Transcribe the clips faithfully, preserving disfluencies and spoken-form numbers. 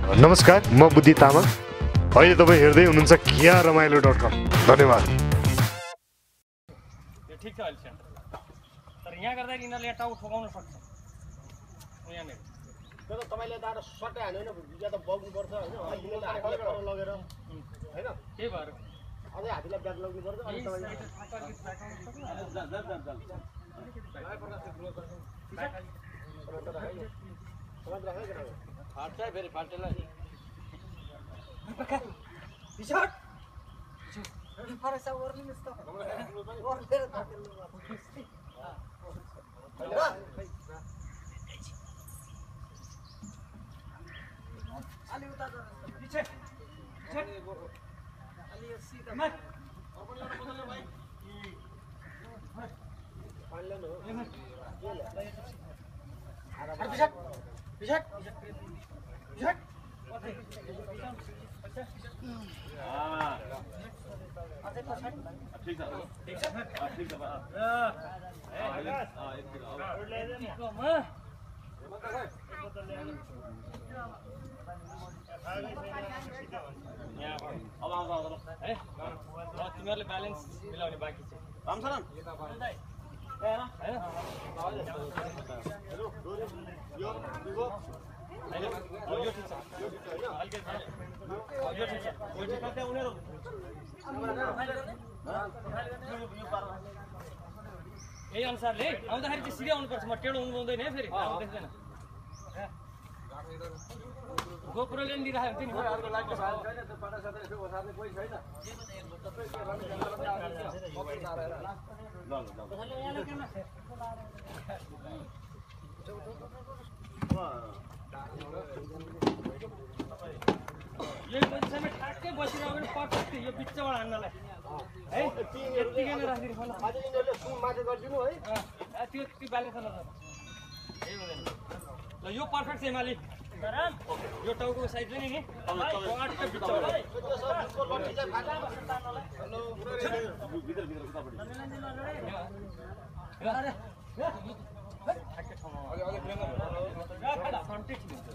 नमस्कार, म बुद्धि तामाङ। अहिले तपाईँ हेर्दै हुनुहुन्छ किया रमाइलो डट कम। धन्यवाद। ठिक छ अहिले तर यहाँ गर्दा यिनीहरूले टाउ ठोकाउन सक्छ यहाँनिर तर तपाईँले त आएर सट्टै हाल्यो होइन या त बग्नु पर्छ होइन हात्तीले हातले पर लगेर होइन त्यही भएर अझै हात्तीलाई ब्याग लाग्नु पर्छ अनि तपाईँले फाट्छ फेरि फाल्टेलाई टी-सर्ट Ali uta पीछे पीछे Ali सीधा मैं अपन लोग बदल भाई पान ले लो ये ले पीछे पीछे पीछे हां अरे पछाड़ ठीक है ठीक है ठीक है हां हां एक ले ले मत कर अब आउँछ आउँछ है तिमीहरूले ब्यालेन्स मिलाउने बाँकी छ रामशरण यही अनुसारले आउँदाखेरि चाहिँ सिधै आउनुपर्छ म टेढो हुनु पाउँदैन है फेरि देख्दैन गोप्रोले नि दिइराखेको थियो नि अर्को लाग्छ छैन त्यो पटा सटा यसो ओसार्ने कोही छैन यो पोजिसनमा ठ्याक्कै बसिरहेको पनि पर्फेक्ट यो बिचबाट हान्नलाई है यतिकै नै राखिदिनु पर्छ अझै यिनीहरूले सुम माथि गरिदिनु है त्यो त्यो ब्यालेन्स न यही हुँदैन ल यो पर्फेक्ट छ एमाले यो टाउको साइड पनि नि पटक बिचबाट हेलो भित्र भित्र उतापट्टि अरे ठ्याक्कै ठाउँमा अलि अलि प्लेन फ्रन्टै ठिक हुन्छ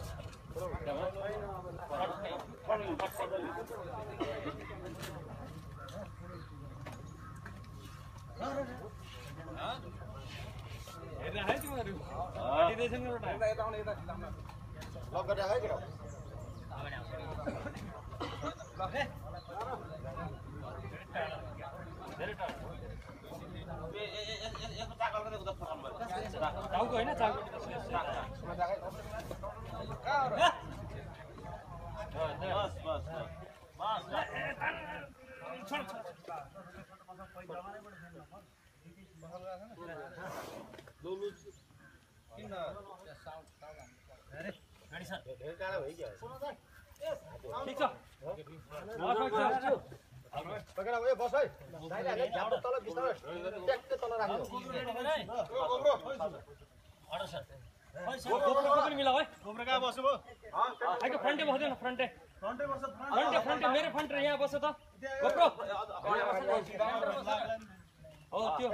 हेर्दा है तिमीहरू दिँदैछन् एउटा यता आउने यता लक गरेर है केटा ल हे धेरै टाढो यसको चाकल गर्ने उता फकाउनु भयो टाउको हैन चाकल बस बस बस छोड लोलु किन साउन्ड साउन्ड अरे गाडी सर धेरै टाढा भयो के सुन त ठीक छ पकड ए बस है दाइले झ्याप्पो तल बिस्तारै ट्याक्कै तल राख्नु गोब्रो हडो सर गोब्रो पनि मिलाऊ है गोब्रो कहाँ बस्नु भयो आइको फ्रन्टै बस्दैन न फ्रन्टै फ्रन्टै बस्छ फ्रन्टै फ्रन्टै मेरो फ्रन्ट यहाँ बस्छ त गोब्रो हो त्यो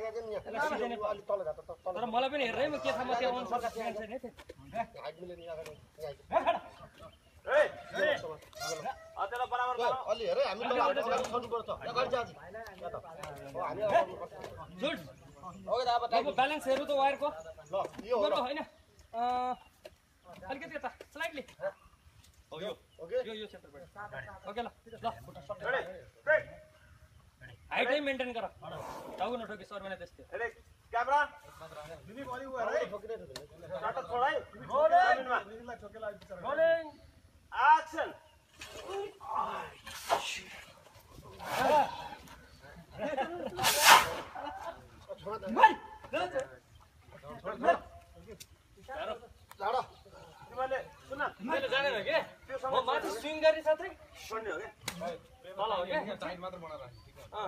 तर मलाई पनि हेर्दै म के थाहा म त्यो आउनु सक्छ छैन छैन हाइट मिल्ने नि अगाडि ए ए अतेला बराबर अलि हेरे हामी त अगाडि छोड्नु पर्छ अगाडि जा या त हो हामी अगाडि जुट ओके त अब टाइम ब्यालेन्स हेर्नु त वायरको ल यो हो हैन अ अलिकति यता स्लाइडली हो यो ओके यो यो क्षेत्रबाट ओके ल ल रेडी रेडी हाइट नै मेन्टेन गर टाउको नठोकी सर भने त्यस्तै रेडी क्यामेरा दिदी बलि गयो है ठोकिने ठोकिने स्टार्ट छोड है रोलिङ दिदीलाई ठोकेला रोलिङ एक्सन छोड लाडो तिमीले सुन तिमीले जानेन के त्यो म माथि स्विङ गरे साथै पढ्ने हो के तल हो के टाइम मात्र बनाएर राख अ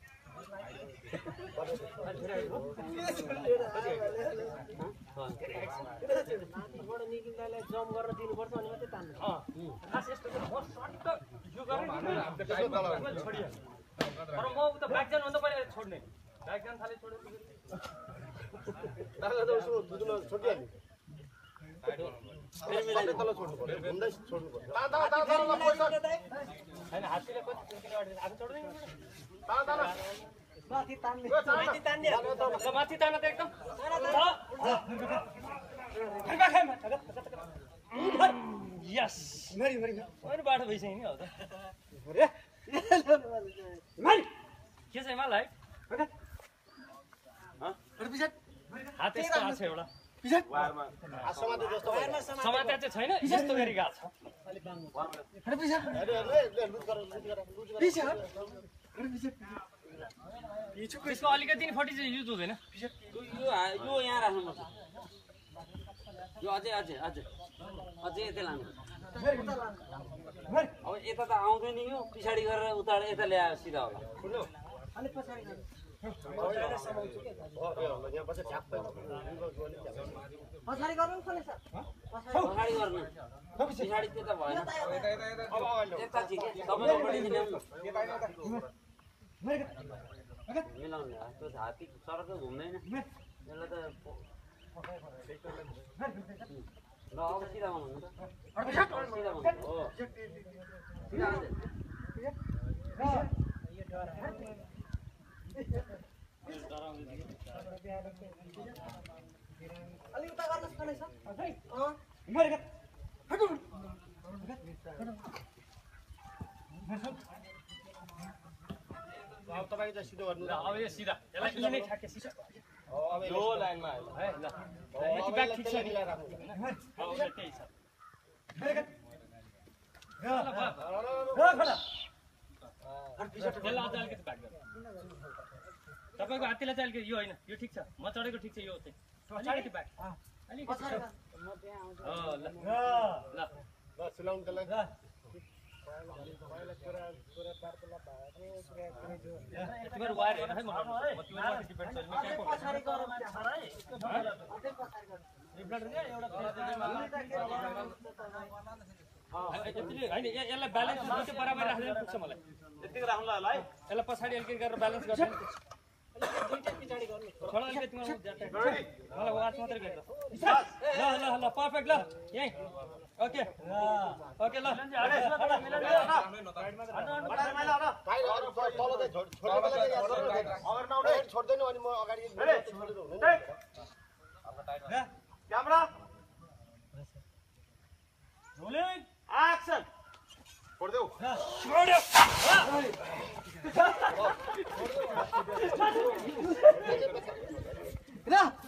बडो निकिन्दालाई जम्प गरेर दिनुपर्छ अनि मात्रै तान्नु अ खास यस्तो म सट्ट यो गरेर हामीले टाइम तल छोडियो तर म उता ब्याक जान भन्दा पहिले छोड्ने ब्याक जान थाले छोड्यो दादा त उसो दुधमा छोडिहाल्नु सबै तल छोड्नु पर्यो घुम्दै छोड्नु पर्यो ता ता ता ता ल पैसा हैन हात्तीले कति किलोमिटर आगो चढ्दैन ता ता ल माथि तान्ने माथि तान्ने ल माथि तान्न त एकदम यस मरि मरि मरि बाटो भइसक्यो नि हो त अरे मरि के चाहिँ मलाई हात यस्तो आएको छ एउटा वारमा समाते जस्तो समात्या चाहिँ छैन यस्तो गरी गएको छ अरे अरे लुज गर लुज गर लुज गर यसको अलिकति नि फटी चाहिँ युज हुँदैन यो यो यहाँ राख्नुपर्छ यो अझै अझै अझै अझै यतै लानु अब यता त आउँदैन यो पछाडि गरेर उता यता ल्यायो सिधा होला पछाडि गर्नु पर्ने सर पछाडि गर्नु पछाडि त्यता भएन यता ठिक तपाईँको पट्टि ल्याउनु मिलाउने त्यो हात्ती सरक घुम्दैन यसलाई त ल अब सिधा भन्नु त सिधा भन्नु हो सिधा अलि उता गर्नुस् पर्ने सर अब तपाईको चाहिँ सिधो गर्नु ल अब यो सिधा यसलाई यही नै ठ्याक्कै सिधा अब यो लाइनमा आयो है ल यति ब्याग ठिक छ नि राख्नु अब त्यही छ त्यसलाई अझ अलिकति ब्याग गर्नु तपाईँको हात्तीलाई चाहिँ अलिकति यो होइन यो ठिक छ म चढेको ठिक छ यो चाहिँ अलिकति ब्याग अलिकति ल ल ल सिलाउनु त्यसलाई तिम्रो वायर हेर है म म तिम्रो डिपेन्ड छ म के होइन यसलाई ब्यालेन्स दुईटै बराबर राख्दैन पुग्छ मलाई यतिको राख्नु ल है यसलाई पछाडि अलिकति गरेर ब्यालेन्स गर्छ छोडा अलिकति मलाई वाच मात्रै गर्छ ल ल ल पर्फेक्ट ल यहीँ ओके ओके ल छोड्दैन अनि म अगाडि क्यामेरा रोलिङ एक्सन छोड्देऊ छोड्यो